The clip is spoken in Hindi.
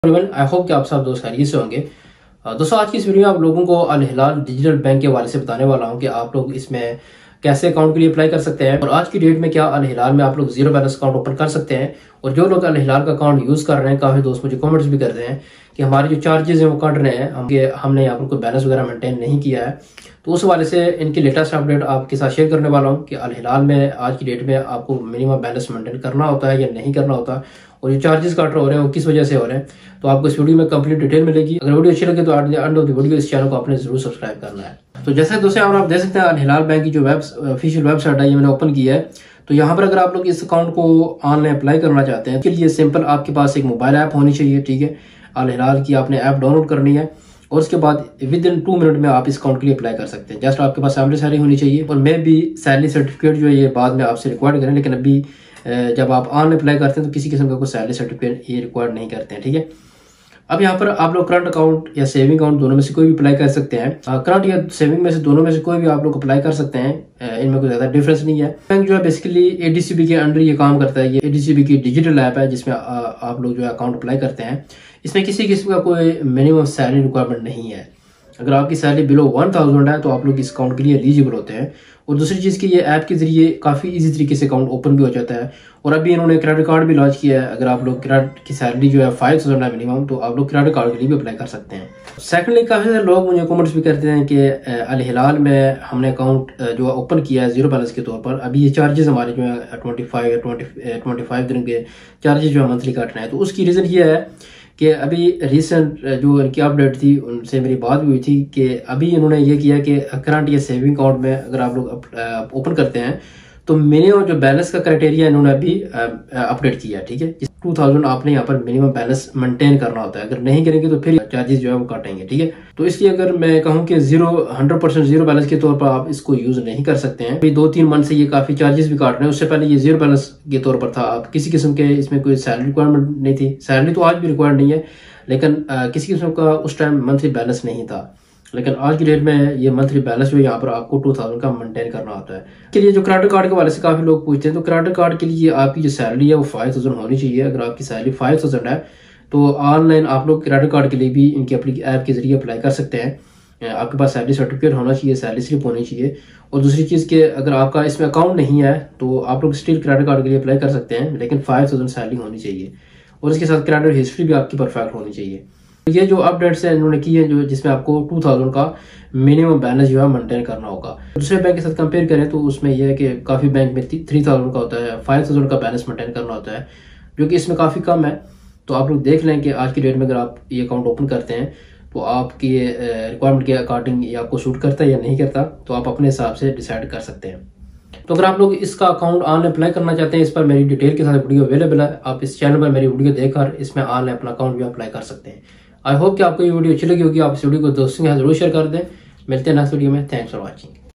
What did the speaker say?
आई होप कि आप सब दोस्त खैरियत से होंगे। दोस्तों आज की इस वीडियो में आप लोगों को अल हिलाल डिजिटल बैंक के हवाले से बताने वाला हूं कि आप लोग इसमें कैसे अकाउंट के लिए अप्लाई कर सकते हैं और आज की डेट में क्या अल हिलाल में आप लोग जीरो बैलेंस अकाउंट ओपन कर सकते हैं। और जो लोग अल हिलाल का अकाउंट यूज कर रहे हैं, काफी दोस्त मुझे कमेंट्स भी कर रहे हैं कि हमारे जो चार्जेस हैं वो कट रहे हैं, हमने यहाँ पर कोई बैलेंस वगैरह मेंटेन नहीं किया है। तो उस हवाले से इनकी लेटेस्ट अपडेट आपके साथ शेयर करने वाला हूँ कि अल हिलाल में आज की डेट में आपको मिनिमम बैलेंस मेंटेन करना होता है या नहीं करना होता और जो चार्जेस काट हो रहे हैं वो किस वजह से हो रहे हैं। तो आपको इस वीडियो में कंप्लीट डिटेल मिलेगी। अगर वीडियो अच्छी लगे तो एंड ऑफ द वीडियो इस चैनल को आपने जरूर सब्सक्राइब करना है। तो जैसे दोस्तों आप देख सकते हैं अल हिलाल बैंक की जो ऑफिशियल वेबसाइट है ये मैंने ओपन की है। तो यहाँ पर अगर आप लोग इस अकाउंट को ऑनलाइन अप्लाई करना चाहते हैं इसके लिए सिंपल आपके पास एक मोबाइल ऐप होनी चाहिए, ठीक है। अल हिलाल की आपने ऐप डाउनलोड करनी है और उसके बाद विद इन 2 मिनट में आप इस अकाउंट के लिए अप्लाई कर सकते हैं। जस्ट आपके पास सैलरी होनी चाहिए और मे भी सैलरी सर्टिफिकेट जो है ये बाद में आपसे रिक्वायर्ड करें, लेकिन अभी जब आप ऑनलाइन अप्लाई करते हैं तो किसी किस्म का कोई सैलरी सर्टिफिकेट ये रिक्वायर्ड नहीं करते हैं, ठीक है। अब यहाँ पर आप लोग करंट अकाउंट या सेविंग अकाउंट दोनों में से कोई भी अप्लाई कर सकते हैं। करंट या सेविंग में से दोनों में से कोई भी आप लोग अप्लाई कर सकते हैं, इनमें कोई ज्यादा डिफरेंस नहीं है। बैंक जो है बेसिकली एडीसीबी के अंडर ये काम करता है। ये एडीसीबी की डिजिटल ऐप है जिसमें आप लोग जो है अकाउंट अप्लाई करते हैं। इसमें किसी किस्म का कोई मिनिमम सैलरी रिक्वायरमेंट नहीं है। अगर आपकी सैलरी बिलो 1000 है तो आप लोग इस अकाउंट के लिए एलिजिबल होते हैं। और दूसरी चीज़ की ये ऐप के जरिए काफ़ी इजी तरीके से अकाउंट ओपन भी हो जाता है। और अभी इन्होंने क्रेडिट कार्ड भी लॉन्च किया है। अगर आप लोग क्रेडिट की सैलरी जो है 5000 है मिनिमम, तो आप लोग क्रेडिट कार्ड के लिए भी अप्लाई कर सकते हैं। सेकेंडली काफ़ी सारे लोग मुझे कमेंट्स भी करते हैं कि अल हिलाल में हमने अकाउंट जो ओपन किया है जीरो बैलेंस के तौर पर, अभी ये चार्जेस हमारे जो है 25 दिन के चार्जेस जो है मंथली काट रहे हैं। तो उसकी रीज़न ये है कि अभी रिसेंट जो इनकी अपडेट थी उनसे मेरी बात भी हुई थी कि अभी इन्होंने ये किया कि करंट या सेविंग अकाउंट में अगर आप लोग ओपन करते हैं तो मिनिमम जो बैलेंस का क्राइटेरिया इन्होंने अभी अपडेट किया, ठीक है। 2000 आपने यहाँ पर मिनिमम बैलेंस मेंटेन करना होता है। अगर नहीं करेंगे तो फिर चार्जेस जो है वो काटेंगे, ठीक है। तो इसलिए अगर मैं कहूँ कि 100% जीरो बैलेंस के तौर पर आप इसको यूज नहीं कर सकते हैं। अभी 2-3 मंथ से ये काफी चार्जेस भी काट रहे हैं। उससे पहले ये जीरो बैलेंस के तौर पर था। आप किसी किस्म के इसमें कोई सैलरी रिक्वायरमेंट नहीं थी। सैलरी तो आज भी रिक्वायर्ड नहीं है, लेकिन किसी किस्म का उस टाइम मंथली बैलेंस नहीं था। लेकिन आज की डेट में ये मंथली बैलेंस जो यहाँ पर आपको 2000 का मेंटेन करना होता है। के लिए जो क्रेडिट कार्ड के वाले से काफी लोग पूछते हैं, तो क्रेडिट कार्ड के लिए आपकी जो सैलरी है वो 5000 होनी चाहिए। अगर आपकी सैलरी 5000 है तो ऑनलाइन आप लोग क्रेडिट कार्ड के लिए भी इनकी अपनी ऐप के जरिए अप्लाई कर सकते हैं। आपके पास सैलरी सर्टिफिकेट होना चाहिए, सैलरी स्लिप होनी चाहिए। और दूसरी चीज़ के अगर आपका इसमें अकाउंट नहीं है तो आप लोग स्टिल क्रेडिट कार्ड के लिए अप्लाई कर सकते हैं, लेकिन 5000 सैलरी होनी चाहिए और इसके साथ क्रेडिट हिस्ट्री भी आपकी परफेक्ट होनी चाहिए। ये जो अपडेट्स है इन्होंने की है जो जिसमें आपको 2000 का मिनिमम बैलेंस जो है मेंटेन करना होगा। दूसरे बैंक के साथ कंपेयर करें तो उसमें यह है कि काफ़ी बैंक में 3000 का होता है, 5000 का बैलेंस मेंटेन करना होता है, जो कि इसमें काफ़ी कम है। तो आप लोग देख लें कि आज की डेट में अगर आप ये अकाउंट ओपन करते हैं तो आपकी रिक्वायरमेंट के अकॉर्डिंग ये आपको सूट करता है या नहीं करता, तो आप अपने हिसाब से डिसाइड कर सकते हैं। तो अगर आप लोग इसका अकाउंट ऑनलाइन अप्लाई करना चाहते हैं, इस पर मेरी डिटेल के साथ वीडियो अवेलेबल है। आप इस चैनल पर मेरी वीडियो देखकर इसमें ऑनलाइन अपना अकाउंट भी अप्लाई कर सकते हैं। आई होप कि आपको ये वीडियो अच्छी लगी होगी। आप इस वीडियो को दोस्तों के साथ जरूर शेयर कर दें। मिलते हैं नेक्स्ट वीडियो में। Thanks for watching.